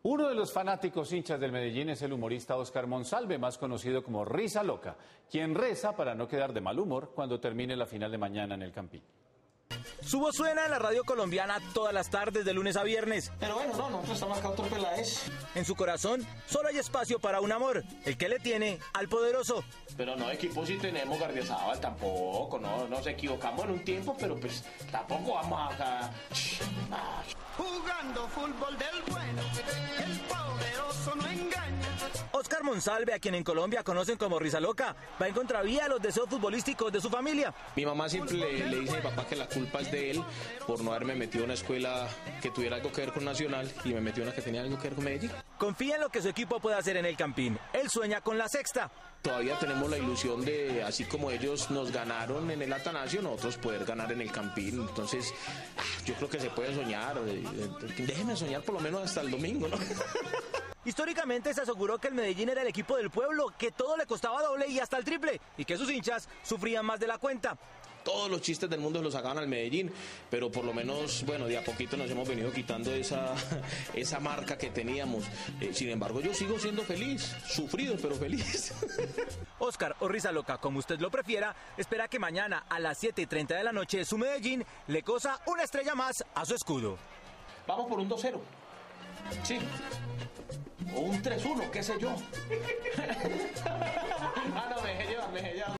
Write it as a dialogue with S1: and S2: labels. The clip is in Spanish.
S1: Uno de los fanáticos hinchas del Medellín es el humorista Óscar Monsalve, más conocido como Risa Loca, quien reza para no quedar de mal humor cuando termine la final de mañana en el Campín.
S2: Su voz suena en la radio colombiana todas las tardes de lunes a viernes.
S3: Pero bueno, nosotros estamos acá otro Peláez.
S2: En su corazón solo hay espacio para un amor, el que le tiene al poderoso.
S3: Pero no, equipo sí tenemos, Gardiazabal, tampoco, no nos equivocamos en un tiempo, pero pues tampoco vamos acá.
S4: Jugando fútbol del bueno, el poderoso no engaña.
S2: Óscar Monsalve, a quien en Colombia conocen como Risa Loca, va en contravía a los deseos futbolísticos de su familia.
S3: Mi mamá siempre le dice a mi papá que la culpa es de él por no haberme metido en una escuela que tuviera algo que ver con Nacional y me metió en una que tenía algo que ver con Medellín.
S2: Confía en lo que su equipo puede hacer en el Campín. Él sueña con la sexta.
S3: Todavía tenemos la ilusión de, así como ellos nos ganaron en el Atanasio, nosotros poder ganar en el Campín. Entonces, yo creo que se puede soñar. Déjenme soñar por lo menos hasta el domingo, ¿no?
S2: Históricamente se aseguró que el Medellín era el equipo del pueblo, que todo le costaba doble y hasta el triple, y que sus hinchas sufrían más de la cuenta.
S3: Todos los chistes del mundo los sacaban al Medellín, pero por lo menos, bueno, de a poquito nos hemos venido quitando esa marca que teníamos. Sin embargo, yo sigo siendo feliz, sufrido, pero feliz.
S2: Óscar o Risa Loca, como usted lo prefiera, espera que mañana a las 7:30 de la noche su Medellín le cosa una estrella más a su escudo.
S3: Vamos por un 2-0. Sí. O un 3-1, qué sé yo. Ah, no, me dejé llevar.